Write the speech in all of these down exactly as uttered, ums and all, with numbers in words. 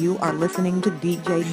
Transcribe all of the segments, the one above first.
You are listening to D J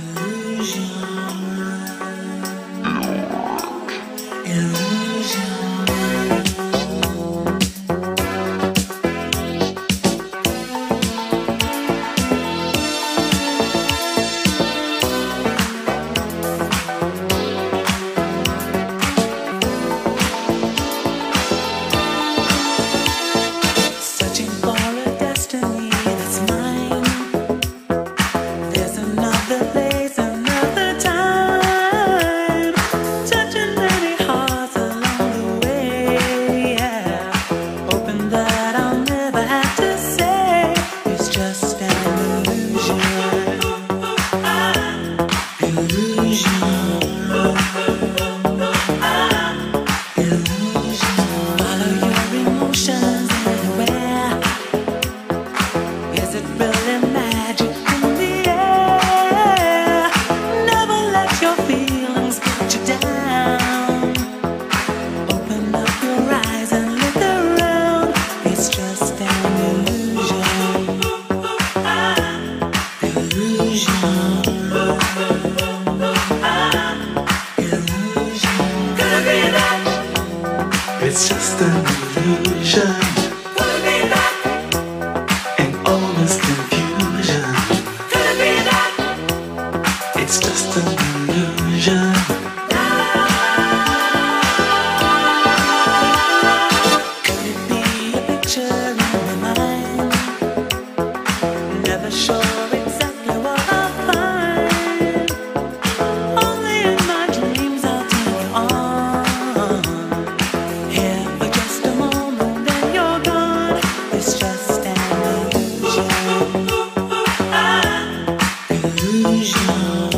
It's just an illusion, Could it be that? and all this confusion. Could it be that? It's just an illusion. Could it be a picture in my mind? Never sure exactly what I'll find. Only in my dreams I'll take you on. Here for just a moment, then you're gone. It's just an illusion. Illusion.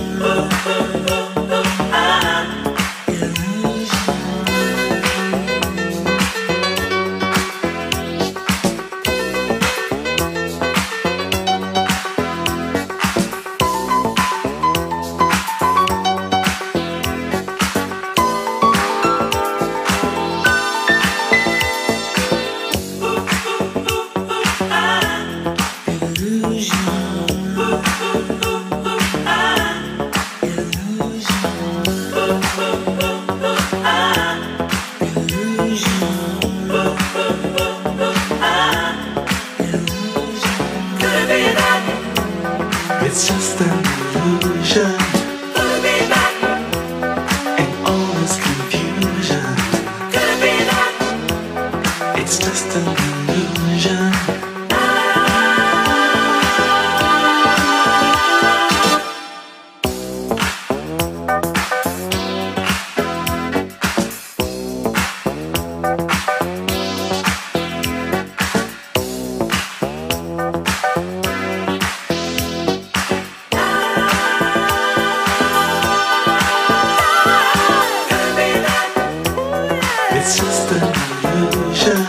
It's just an illusion, and all this confusion. It's just an illusion. It's just an illusion,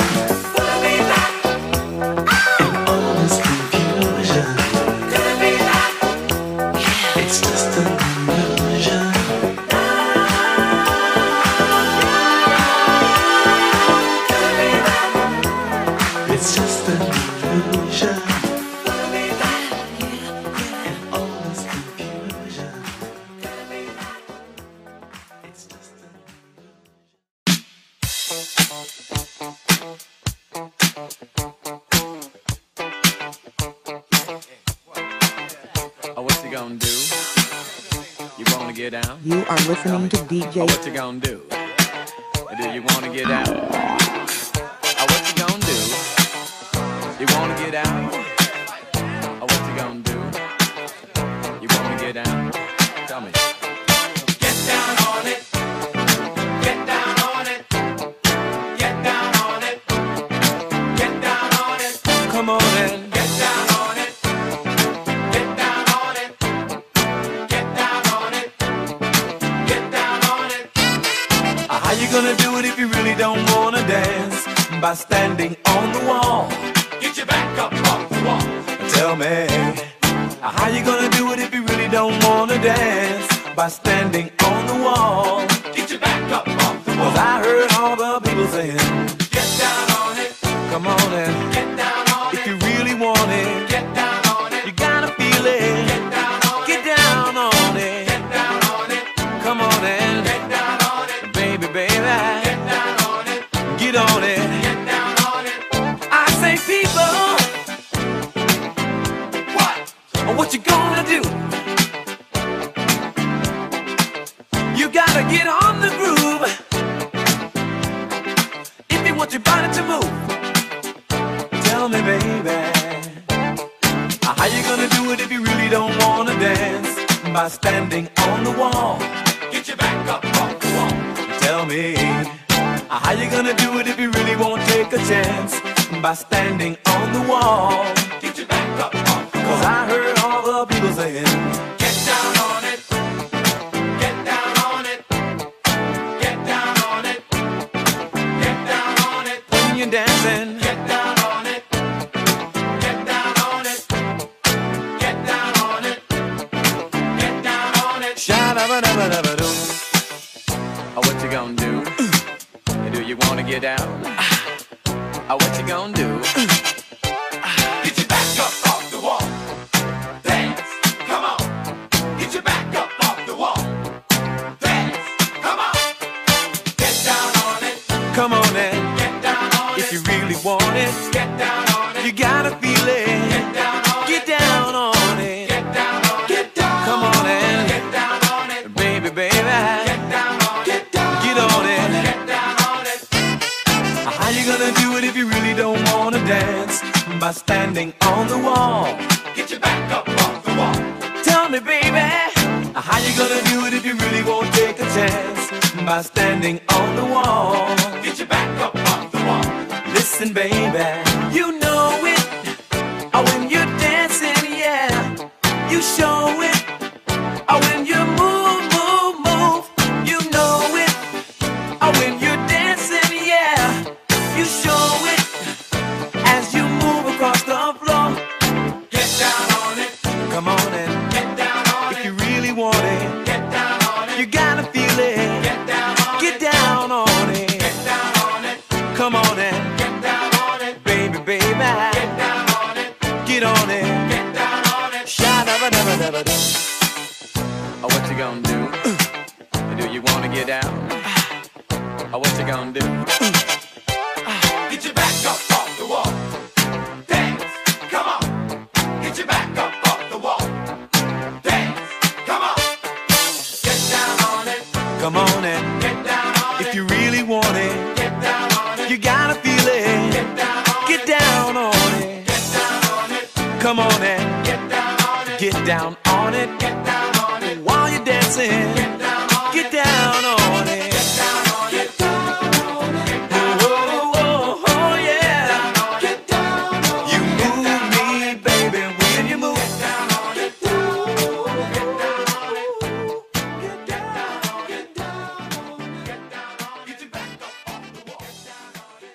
and all this confusion. It's just an illusion. It's just an illusion, and all this confusion. It's just an Oh, what you gonna do? You wanna get down? You are listening to D J Oh, what you gonna do? Do you wanna get out? Oh, what you gonna do? You wanna get out? Oh, what you gonna do? You wanna get down? Tell me. Get down on it. Get down on it. Get down on it. Get down on it. Come on in. Get down on it. Get down on it. Get down on it. Get down on it. Uh, How you gonna do it if you really don't wanna dance? By standing on the wall. Get your back up off the wall. Tell me, uh, how you gonna do it if you really don't wanna dance? By standing on the wall. Get your back up off the wall. 'Cause I heard all the people saying, get down on it. Come on and get down on it. If you really want it, get down on it. You gotta feel it. Get down gotta get on the groove if you want your body to move. Tell me, baby, how you gonna do it if you really don't wanna dance? By standing on the wall. Get your back up off the wall. Tell me, how you gonna do it if you really won't take a chance? By standing on the wall. Get your back up off the wall. Cause I heard all the people saying, get down on it. Get down on it. Get down on it. Get down on it. When you're dancing, get down on it. Get down on it. Get down on it. Get down on it. Sha-da-ba-da-ba-da-ba-doo. Oh, what you gonna do? Do you wanna get down? Oh, what you gonna do? Get your back up off the wall. Dance, come on. Get your back up off the wall. Dance, come on. Get down on it. Come on in. Get down on it. If you really want it, get down on it. You gotta feel it. Get down on it. Get down on it. Get down on it. Get down. Come on in. Get down on it. Baby, baby. Get down on it. Get down. Get on it. Get down on it. How you gonna do it if you really don't wanna dance? By standing on the wall. Get your back up off the wall. Tell me, baby, how you gonna do it if you really won't take a chance? By standing on the wall. Get your back up off the wall. Listen, baby, you know it. Oh, when you're dancing, yeah, you show it. Oh, when you move, move, move, you know it. Oh, when you're dancing, yeah, you show it as you move across the floor. Get down on it. Come on in. Get down on it. If you really want it, get down on it. You gotta feel it. Get down on it. Get down on it. Get down on it. Come on in. Get down on it. Baby, baby. Get down on it. Get on it. Get down on it. Sha-da-ba-da-ba-da-ba-da. Oh, what you gonna do? Do you wanna get down? Oh, what you gonna do? Get your back up off the wall. Dance, come on. Get your back up off the wall. Dance, come on. Get down on it. Come on in. Get down on it. If you really want it, get down on it. You gotta feel it. Get down on it. Get down on it. Get down on it. Come on in. Get down on it. Get down on it. Get down on it. While you're dancing, get down on it. Get down on it. Get down on it. Get down on it. Oh, oh, oh, oh, yeah. Get down on it. You move me, baby, when you move. Get down on it. Get down on it. Get down on it. Get down on it. Get down on it. Get down on it. Get your back up off the wall. Get down on it.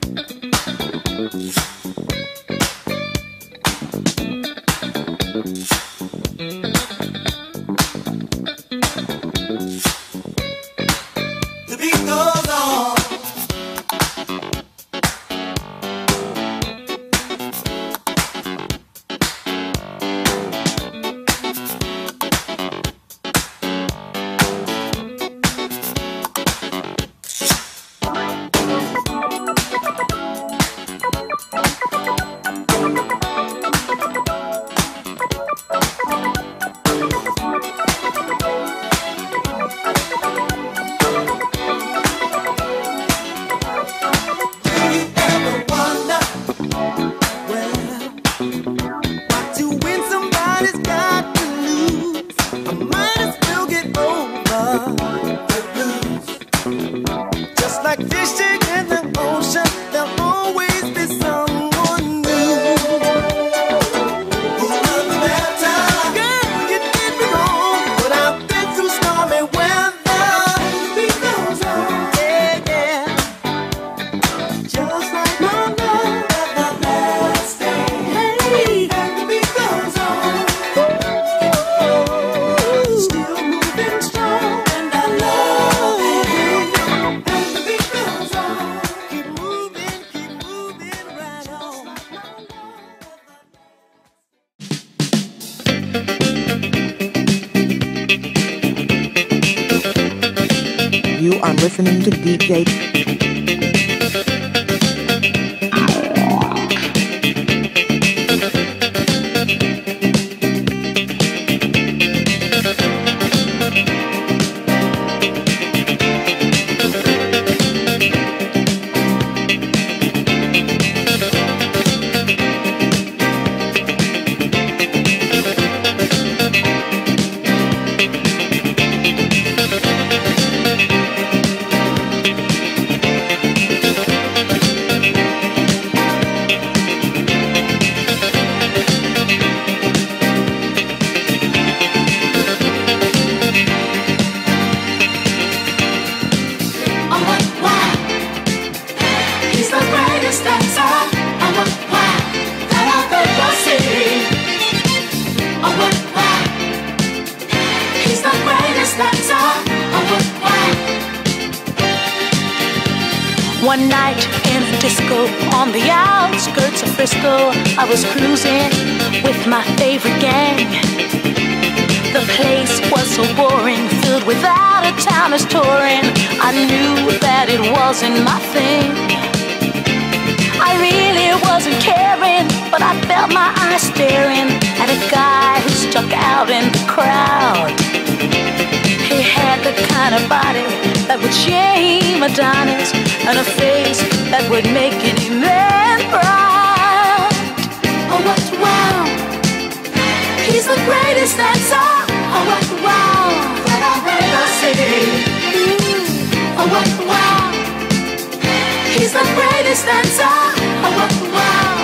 The beat goes on. You are listening to D J One night in a disco on the outskirts of Frisco, I was cruising with my favorite gang. The place was so boring, filled with out-of-towners touring. I knew that it wasn't my thing. I really wasn't caring, but I felt my eyes staring at a guy who stuck out in the crowd. He had the kind of body that would shame Adonis, and a face that would make any man proud. Oh, what wow! He's the greatest dancer. Oh, what wow! That I've ever seen. Mm. Oh, what wow! He's the greatest dancer. Oh, what wow!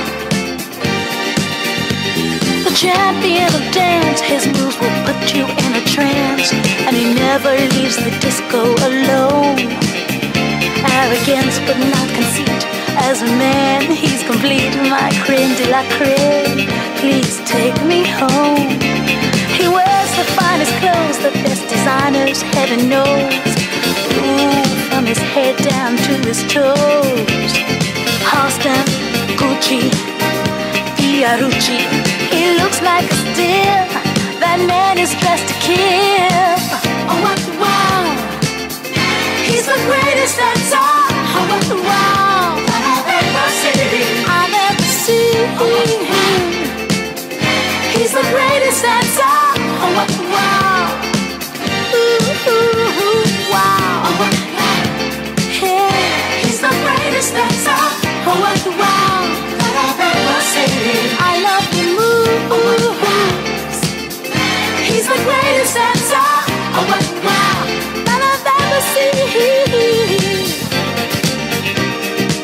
The champion of dance, his moves will put you in a trance, and he never leaves the disco alone. Arrogance but not conceit, as a man he's complete. My creme de la creme, please take me home. He wears the finest clothes, the best designers heaven knows. Ooh, from his head down to his toes. Halston, Gucci, Fiorucci, he looks like a steal. That man is dressed to kill. Oh, what wow! He's the greatest dancer. Oh, what wow! That I've ever seen. I've ever seen. He's the greatest dancer. Oh, what wow! Ooh, ooh, ooh, wow! Oh, what wow! Yeah. He's the greatest dancer. Oh, what wow! That I've ever seen. I love the moves. He's the greatest dancer. Oh, what wow! That I've ever seen.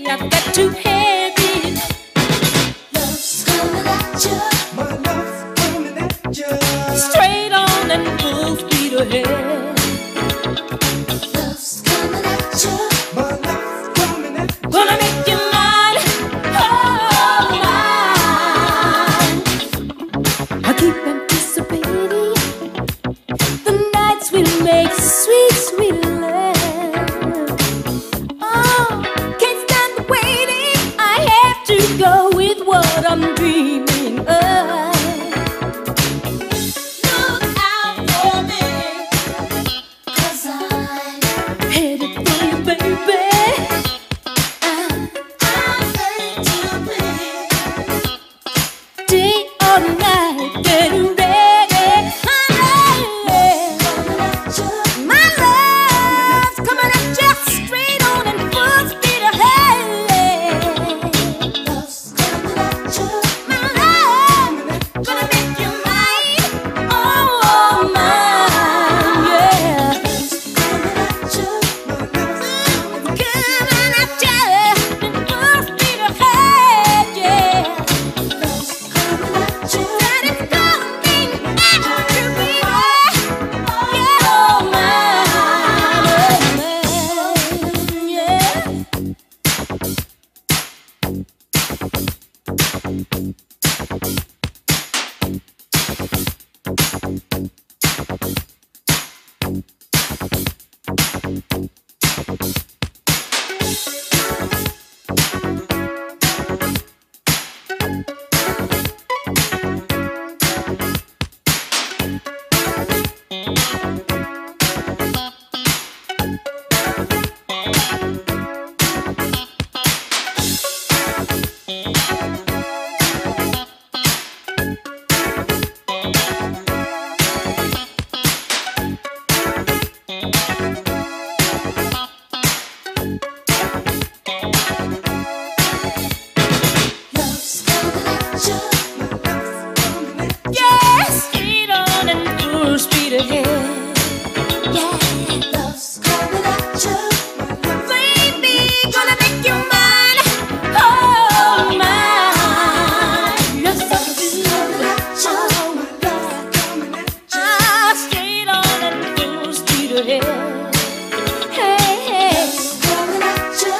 I've got to have it. Love's coming at you. My love's coming at you. Straight on and full speed ahead. Love's coming at you. My love's coming at you. Gonna make you mine, oh mine. I keep anticipating the nights we'll make sweet, sweet love. Oh, can't stand the waiting. I have to go with what I'm dreaming of. Look out for me, 'cause I'm headed for you, baby. I'm, I'm ready to be. Day or night, getting ready. My love's coming at you, straight on and full speed ahead. Love's coming at you. My love, gonna make you mine, oh mine, yeah. Coming at you, coming at you, and full speed ahead, yeah. Love's coming at you, that is coming at you, baby. Yeah, oh mine, yeah. Love's coming at you. Yeah, straight on and full speed ahead. Yeah, love's coming at you. Baby, gonna make you mine, oh mine. Yes, love's coming at you. Ah, straight on and full speed ahead. Hey, hey, coming at you.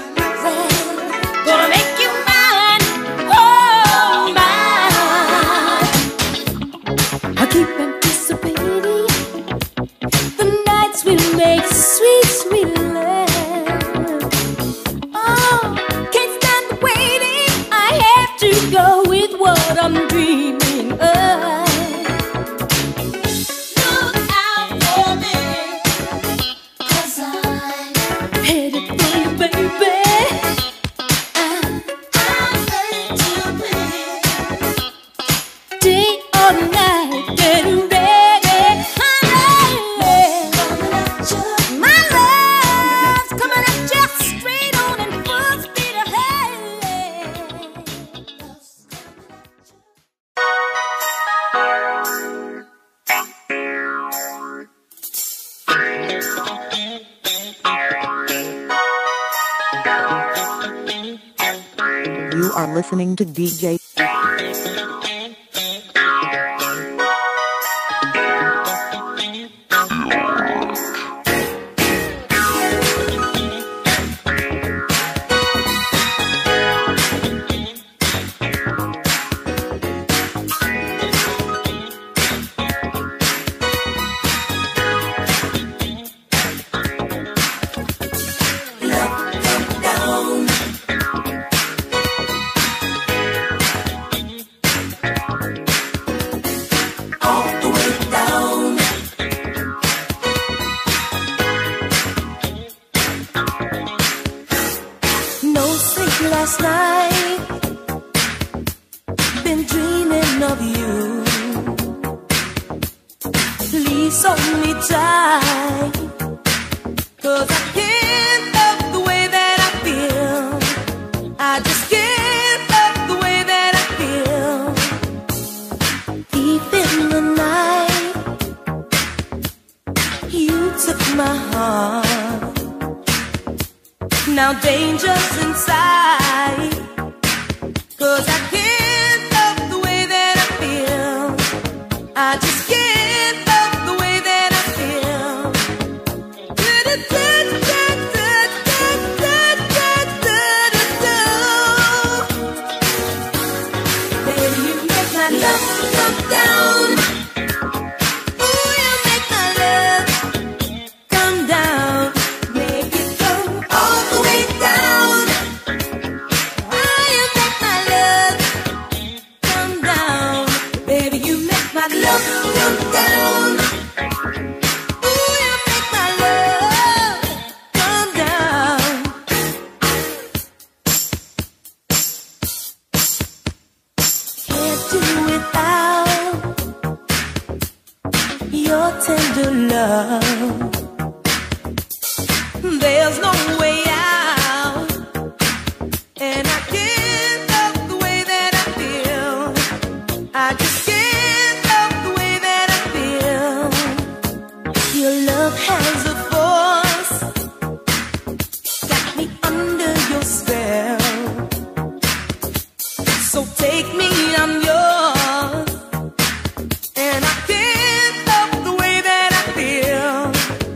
Gonna make you mine, oh mine. I keep anticipating the nights we'll make sweet, sweet love. Oh, can't stand the waiting. I have to go with what I'm dreaming of. Look out for me, 'cause I'm headed for you, baby. I'm, I'm ready to be. Day or night, getting ready. My love's coming at you, straight on and full speed ahead. Love's coming at you. You are listening to D J. No sleep last night, been dreaming of you. Please hold me tight, 'cause I can't love the way that I feel. I just can't love the way that I feel. Deep in the night, you took my heart. Now dangers inside. 'Cause I can't love the way that I feel. I just can't love the way that I feel. Baby, you make my love come down. Ooh, you make my love come down. Make it go all the way down. Ooh, you make my love come down. Baby, you make my love come down. Ooh, you make my love come down. Can't do without your tender love. There's no way out, and I can't love the way that I feel. I just can't love the way that I feel. Your love has a force, got me under your spell. So take me, I'm yours, and I can't love the way that I feel.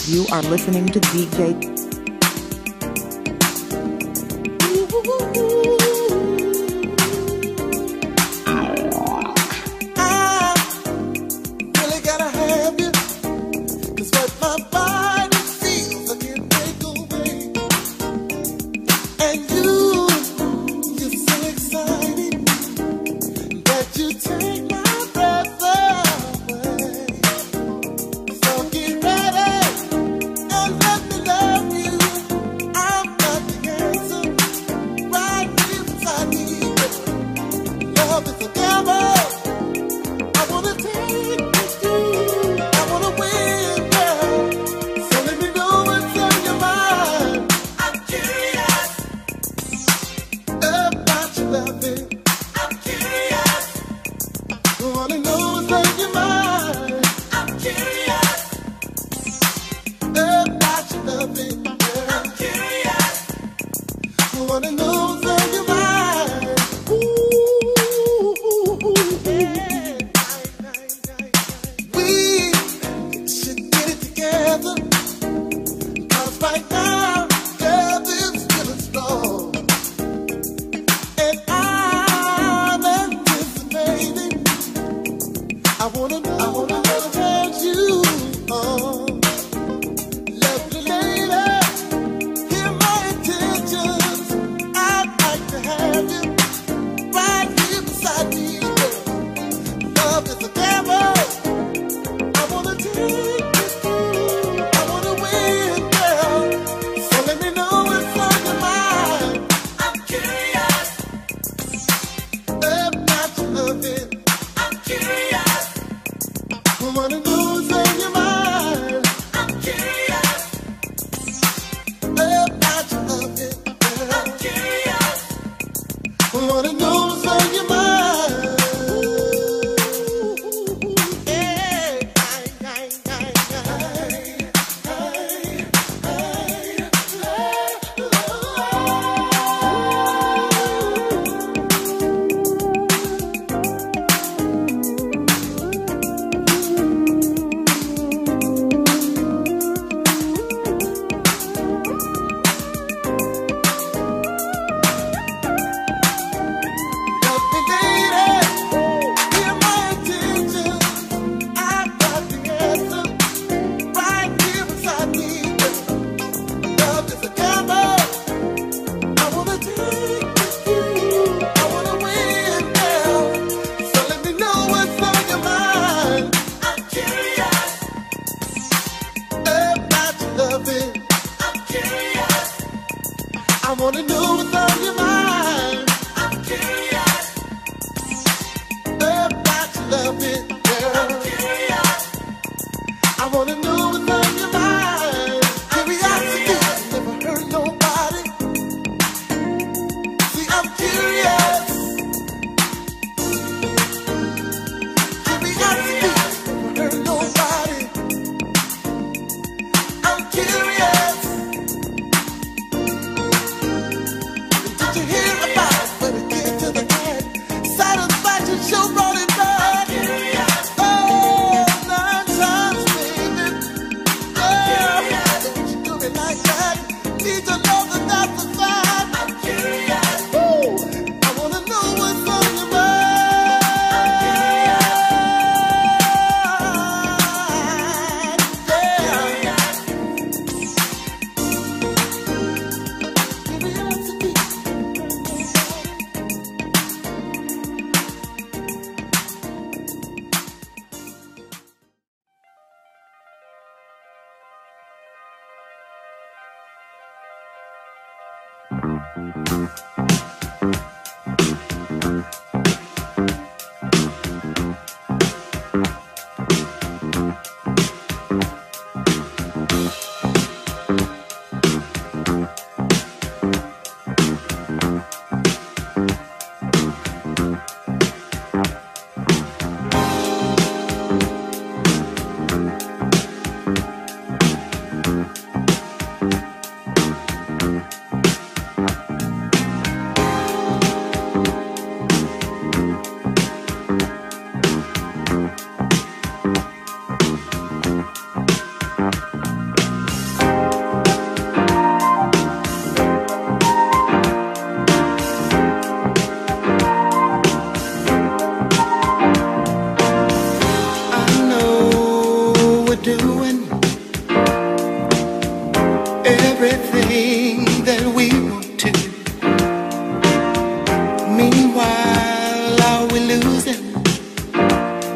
You are listening to D J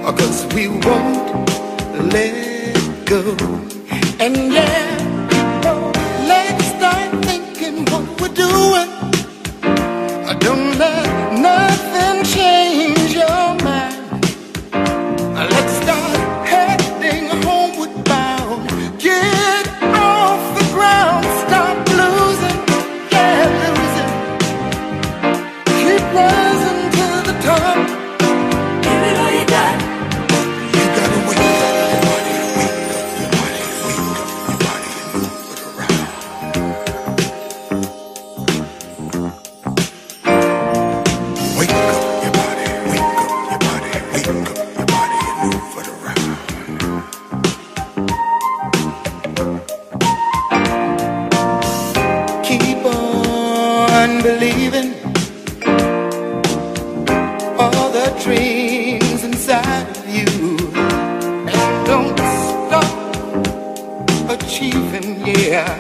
'cause we won't let go. And yeah, let's start thinking what we're doing. Don't let nothing change your mind. Let's start heading homeward bound. Get off the ground, stop losing, yeah, losing. Keep rising to the top. Give it all you got. You gotta wake up your body, wake up your body, wake up your body and move it around. Wake up your body, wake up your body, wake up your body and move it around. Keep on believing all the dreams inside of you, and don't stop achieving, yeah.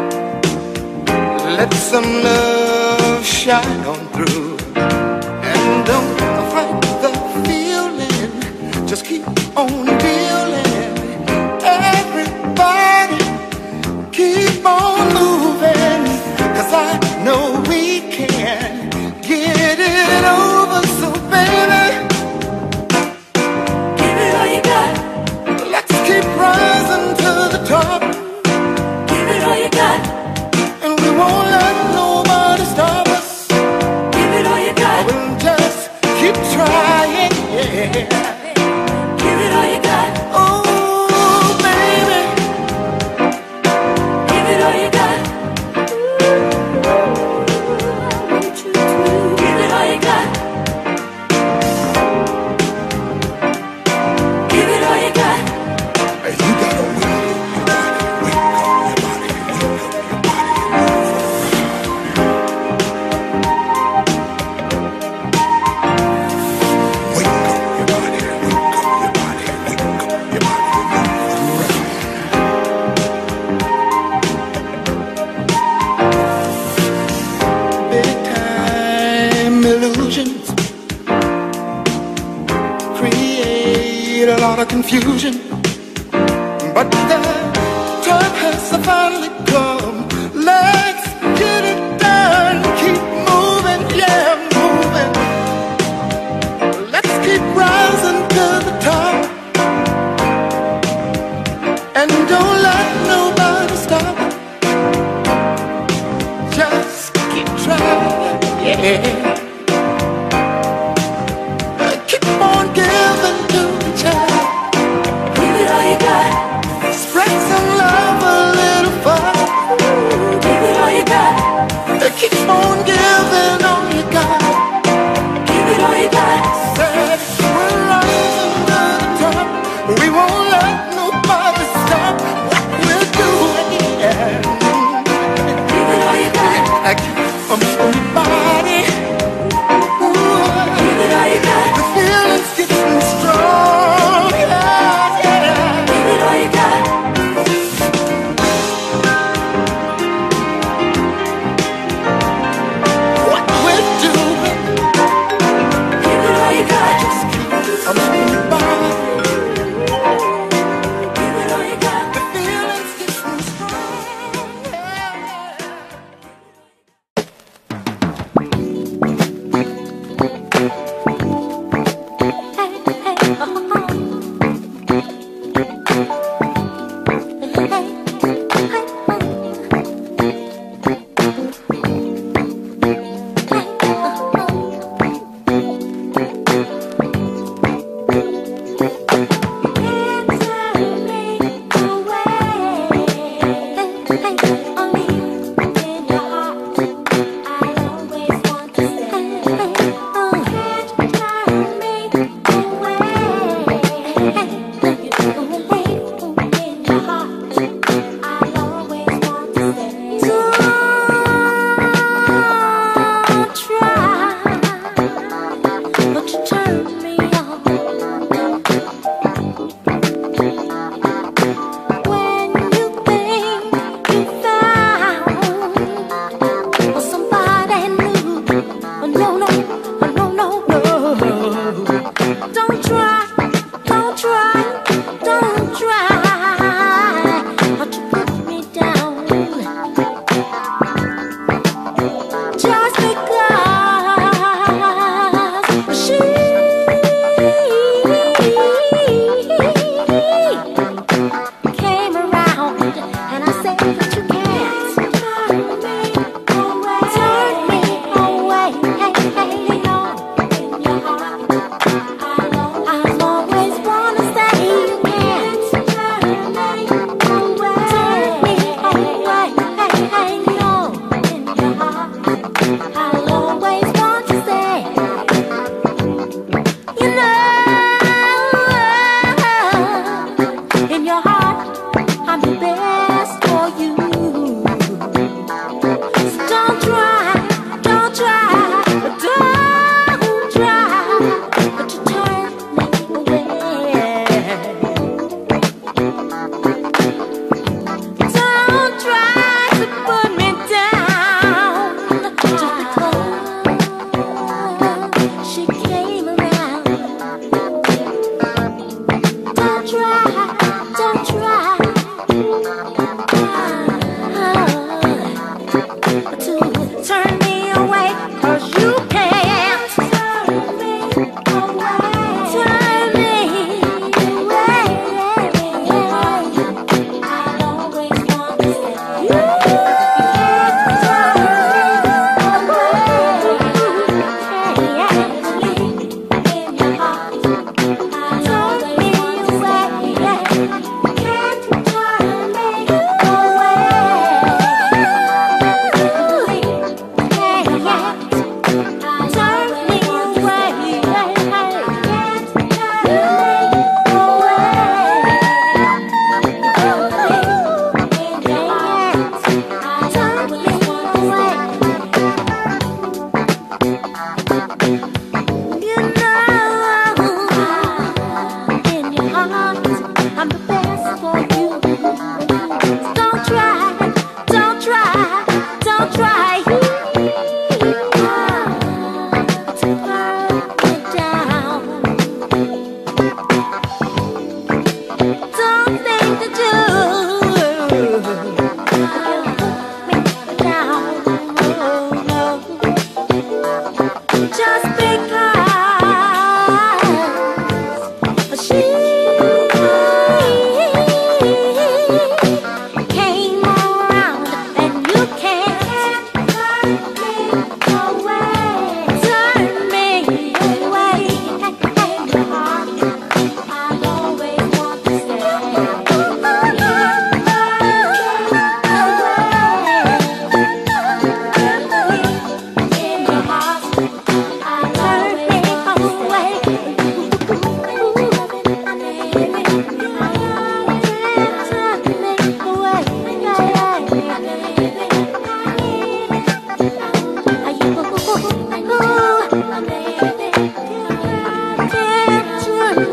Let some love shine on through. And don't fight the feeling, just keep on dealing. Everybody, keep on moving, 'cause I know we can get it over. So baby, give it all you got. Let's keep rising to the top. Give it all you got. And we won't let nobody stop us. Give it all you got. We'll just keep trying, yeah. Give it all you got. Oh, baby. Give it all you got. Give it all you got. Give it all you got. Hey, you gotta wake up your body, wake up your body, wake up your body and move it around. Wake up your body, wake up your body, wake up your body and move it around. Big time illusions create a lot of confusion, but the time has finally come. Let's get it done. Keep moving, yeah, moving. Let's keep rising to the top. And don't let nobody stop. Just keep trying, yeah. Uh, Keep on giving to each other. Give it all you got. Spread some love a little far. Give it all you got. Uh, Keep on giving all you got. Give it all you got. Said we're rising to the top. We won't let nobody stop what we're doing, yeah. Give it all you got. I keep on moving body. Ooh, give it all you got. The feeling's getting strong, yeah, yeah. Give it all you got. What we're doing. Give it all you got. Just keep on moving body. Give it all you got. The feeling's getting strong, yeah.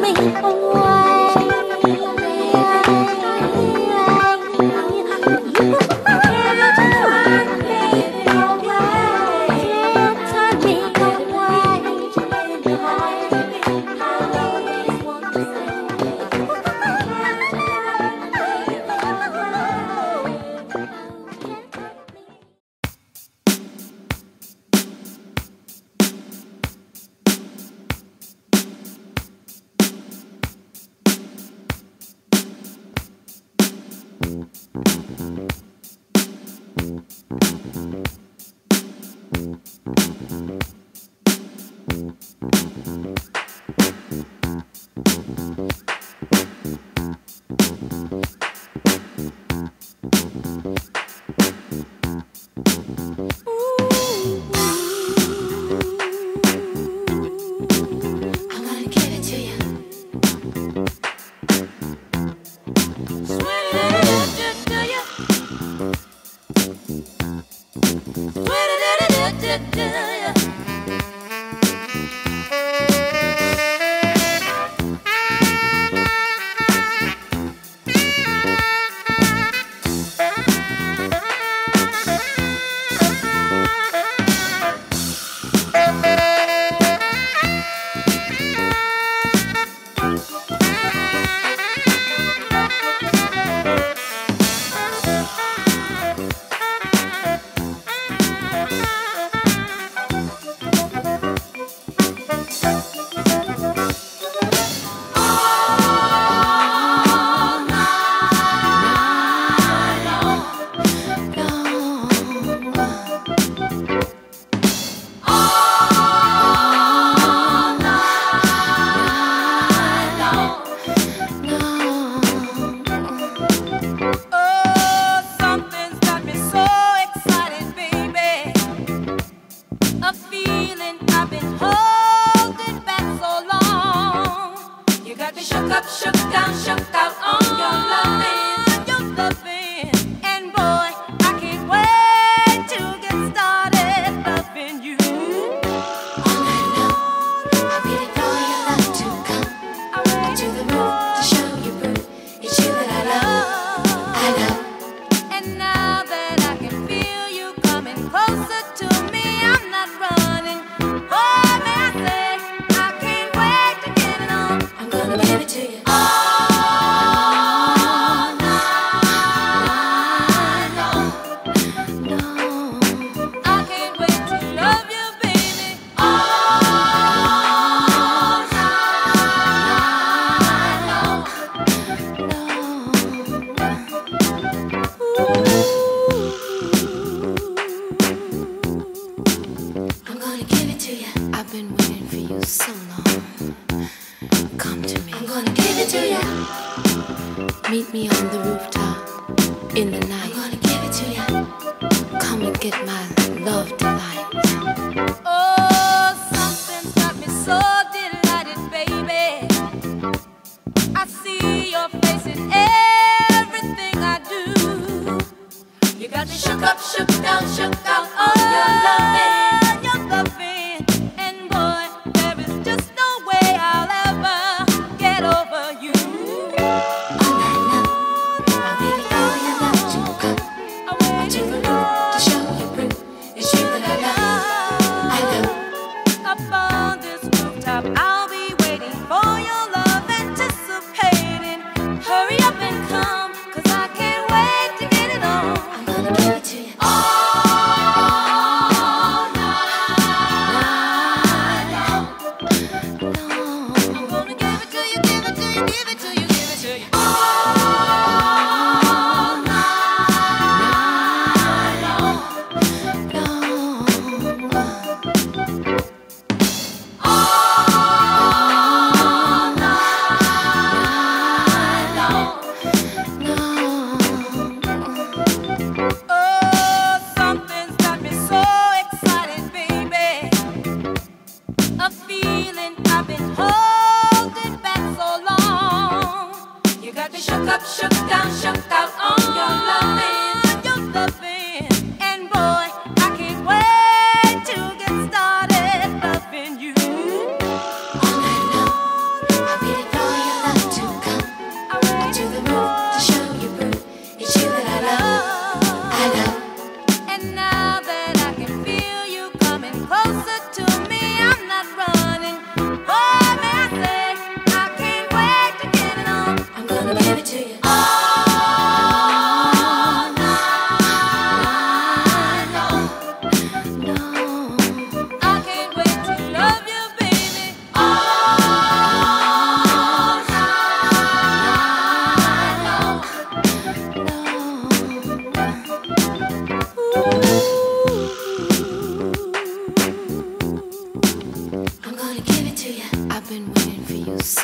I really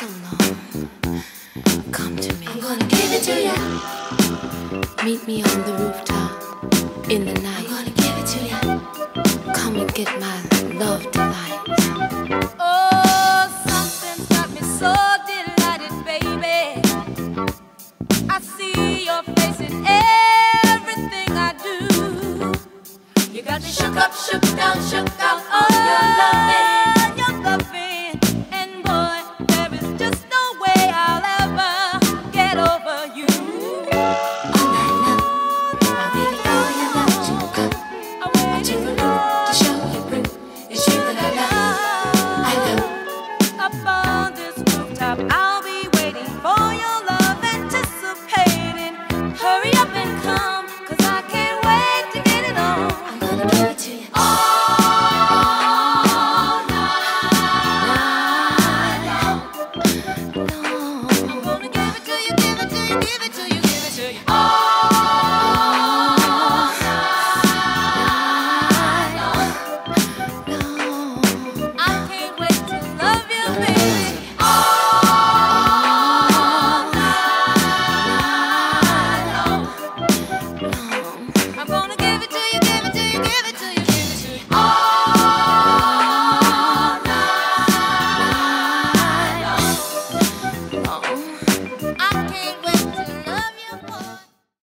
so long. Come to me. I'm gonna give it to ya. Meet me on the rooftop in the night. I'm gonna give it to ya. Come and get my love delight. Oh, something's got me so delighted, baby. I see your face in everything I do. You got me shook up, shook down, shook out on your loving, your loving. And boy, there is just no way I'll ever get over you. All night long, I'm waiting for your love to come. I'm waiting Watching the room to show you proof. It's you that I love. I know. up on this rooftop, I'll be waiting for your love, anticipating. Hurry up and come, 'cause I can't wait to get it on. I'm gonna give it to you. All night long. I'm gonna give it to you, give it to you, give it to you, give it to you. All night long. I can't wait to love you, baby. All night long. I'm gonna give it to you, give it to you, give it to you, give it to you. All night long. I